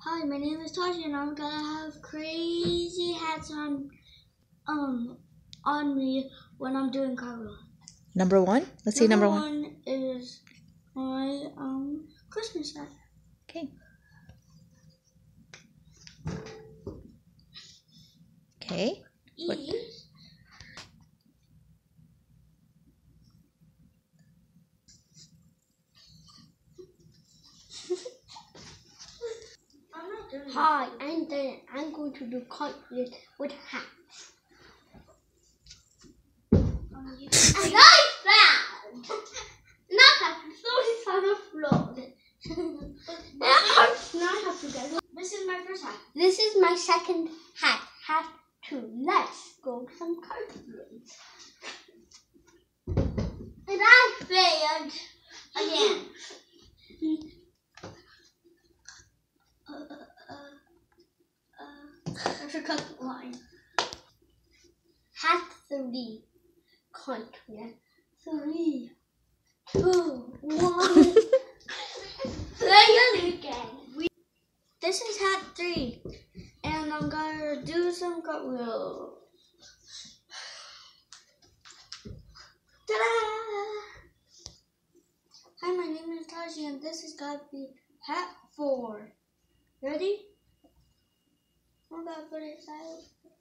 Hi, my name is Taji, and I'm gonna have crazy hats on me when I'm doing cartwheels. Number one? Let's see number one. Number one is my Christmas hat. Okay. Okay. What? Hi, I'm Dan. I'm going to do cartwheels with hats. And I found not have to throw this on the floor. Not have to get. This is my first hat. This is my second hat. Hat 2. Let's go some cartwheels. And I failed again. I forgot the line. Hat 3. Cartwheel. 3, 2, 1. Fail again. This is hat 3, and I'm gonna do some cartwheels. Ta-da! Hi, my name is Taji, and this is gonna be hat 4. Ready? I'm gonna put it aside.